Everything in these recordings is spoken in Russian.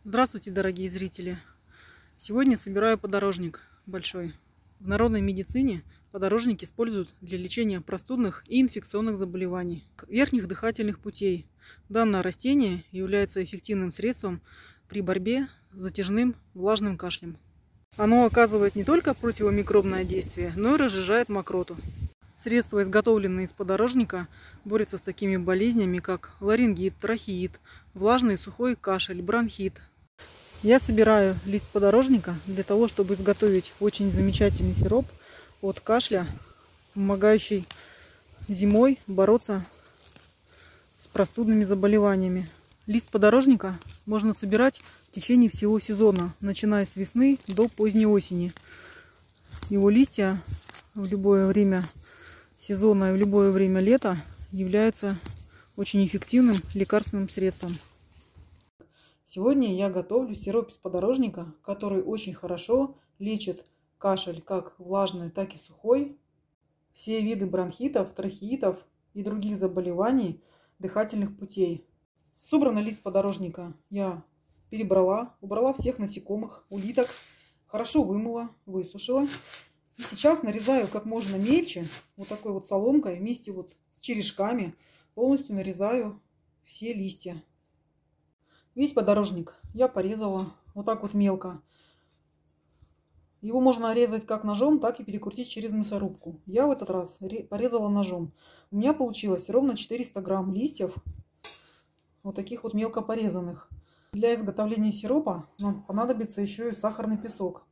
Здравствуйте, дорогие зрители! Сегодня собираю подорожник большой. В народной медицине подорожник используют для лечения простудных и инфекционных заболеваний верхних дыхательных путей. Данное растение является эффективным средством при борьбе с затяжным влажным кашлем. Оно оказывает не только противомикробное действие, но и разжижает мокроту. Средства, изготовленные из подорожника, борются с такими болезнями, как ларингит, трахеит, влажный и сухой кашель, бронхит. Я собираю лист подорожника для того, чтобы изготовить очень замечательный сироп от кашля, помогающий зимой бороться с простудными заболеваниями. Лист подорожника можно собирать в течение всего сезона, начиная с весны до поздней осени. Его листья в любое время сезона и в любое время лета являются очень эффективным лекарственным средством. Сегодня я готовлю сироп из подорожника, который очень хорошо лечит кашель, как влажный, так и сухой, все виды бронхитов, трахеитов и других заболеваний дыхательных путей. Собранный лист подорожника я перебрала, убрала всех насекомых, улиток, хорошо вымыла, высушила. И сейчас нарезаю как можно мельче, вот такой вот соломкой, вместе вот с черешками, полностью нарезаю все листья. Весь подорожник я порезала вот так вот мелко. Его можно резать как ножом, так и перекрутить через мясорубку. Я в этот раз порезала ножом. У меня получилось ровно 400 грамм листьев, вот таких вот мелко порезанных. Для изготовления сиропа нам понадобится еще и сахарный песок.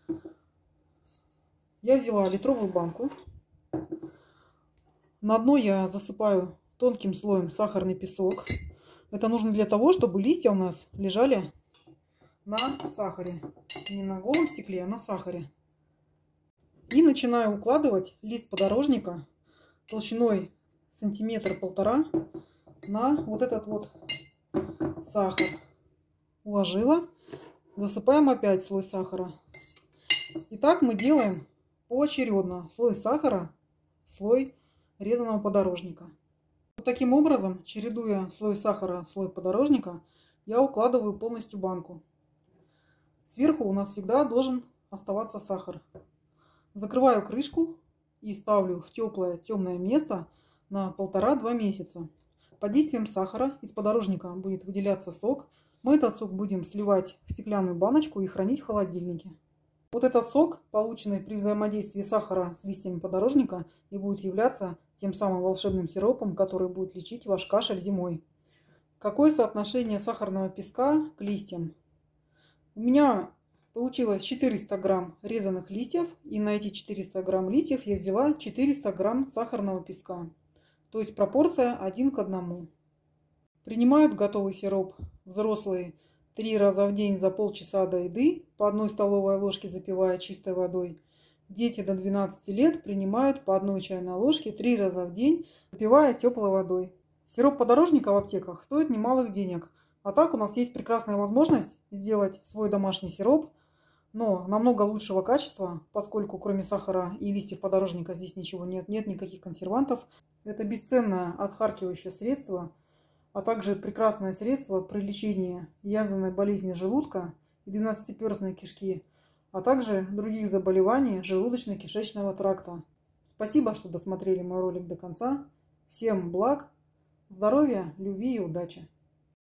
Я взяла литровую банку. На дно я засыпаю тонким слоем сахарный песок. Это нужно для того, чтобы листья у нас лежали на сахаре. Не на голом стекле, а на сахаре. И начинаю укладывать лист подорожника толщиной сантиметр-полтора на вот этот вот сахар. Уложила. Засыпаем опять слой сахара. И так мы делаем поочередно. Слой сахара, слой резаного подорожника. Вот таким образом, чередуя слой сахара, слой подорожника, я укладываю полностью банку. Сверху у нас всегда должен оставаться сахар. Закрываю крышку и ставлю в теплое темное место на 1,5-2 месяца. Под действием сахара из подорожника будет выделяться сок. Мы этот сок будем сливать в стеклянную баночку и хранить в холодильнике. Вот этот сок, полученный при взаимодействии сахара с листьями подорожника, и будет являться тем самым волшебным сиропом, который будет лечить ваш кашель зимой. Какое соотношение сахарного песка к листьям? У меня получилось 400 грамм резаных листьев, и на эти 400 грамм листьев я взяла 400 грамм сахарного песка. То есть пропорция 1 к 1. Принимают готовый сироп взрослые 3 раза в день за полчаса до еды, по 1 столовой ложке запивая чистой водой. Дети до 12 лет принимают по 1 чайной ложке 3 раза в день, запивая теплой водой. Сироп подорожника в аптеках стоит немалых денег. А так у нас есть прекрасная возможность сделать свой домашний сироп, но намного лучшего качества, поскольку кроме сахара и листьев подорожника здесь ничего нет, нет никаких консервантов. Это бесценное отхаркивающее средство, а также прекрасное средство при лечении язвенной болезни желудка и двенадцатиперстной кишки, а также других заболеваний желудочно-кишечного тракта. Спасибо, что досмотрели мой ролик до конца. Всем благ, здоровья, любви и удачи!